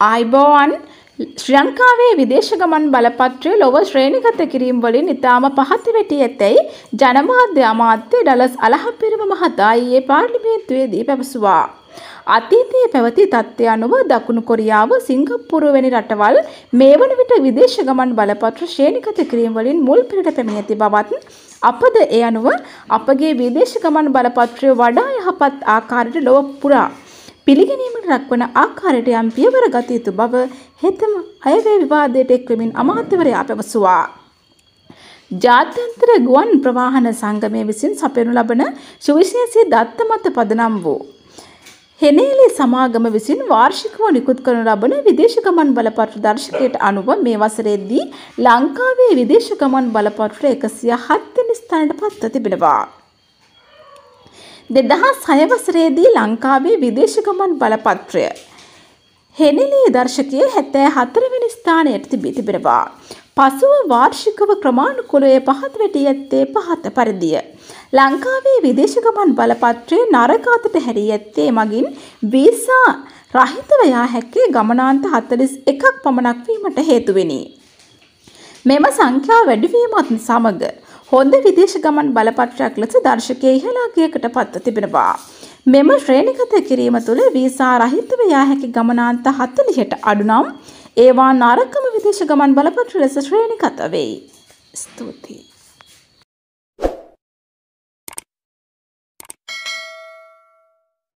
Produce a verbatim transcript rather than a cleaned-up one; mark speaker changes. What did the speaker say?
Speaker 1: ආයිබෝවන් ශ්‍රී ලංකාවේ විදේශ ගමන් බලපත්‍රය ලොව ශ්‍රේණිගත කිරීම වලින් ඉතාම පහත වැටි ඇතැයි ජනමාධ්‍ය අමාත්‍ය ඩලස් අලහප්පෙරම මහතා ඊයේ පාර්ලිමේන්තුවේදී පැවසුවා. අතීතයේ පැවති තත්ත්වය අනුව දකුණු කොරියාව, සිංගප්පූරුව වැනි රටවල් මේ වන විට විදේශ ගමන් බලපත්‍ර ශ්‍රේණිගත කිරීම වලින් මුල් පිරට පැමිණ ඇති බවත් අපද ඒ අනුව අපගේ විදේශ ගමන් බලපත්‍රය වඩා යහපත් ආකාරයට ලොව පුරා පිළිගැනීමට ලක්වන ආකාරයට යම් පියවර ගත යුතු බව හෙතෙම අයවැය විවාදයට එක්වෙමින් අමාත්‍යවරයා පැවසුවා. ජාත්‍යන්තර ගුවන් ප්‍රවාහන සංගමය විසින් සපයනු ලබන සුවිශේෂී දත්ත මත පදනම් වූ හෙනේලි සමාගම විසින් වාර්ෂිකව නිකුත් කරනු ලබන විදේශ ගමන් බලපත්‍ර දර්ශකයට අනුව මේ වසරේදී ලංකාවේ විදේශ ගමන් බලපත්‍ර එකසිය හත් වෙනි ස්ථානයට පත්ව තිබෙනවා. දෙදහස් හය වසරේදී ලංකාවේ විදේශ ගමන් බලපත්‍රය හෙනෙලි දර්ශකයේ හැත්තෑ හතර වෙනි ස්ථානයට තිබී තිබෙනවා. පසුව වාර්ෂිකව ක්‍රමානුකූලව පහත වැටී ඇත්තේ පහත පරිදිය. ලංකාවේ විදේශ ගමන් බලපත්‍රයේ නරක අතට හැරී ඇත්තේ මගින් වීසා රහිතව යා හැක්කේ ගමනාන්ත හතළිස් එකක් පමණක් වීමට හේතු වෙනි. මෙම සංඛ්‍යාව වැඩිවීමත් සමග හොඳ විදේශ ගමන් බලපත්‍රයක් ලෙස දර්ශකයේ ඉහළ අගයකට පත්ව තිබෙනවා. මෙම ශ්‍රේණිගත කිරීම තුළ වීසා රහිතව යා හැකි ගමනාන්ත හතළිහට අඩු නම් ඒවා නරකම විදේශ ගමන් බලපත්‍ර ලෙස ශ්‍රේණිගත වෙයි. ස්තුතියි.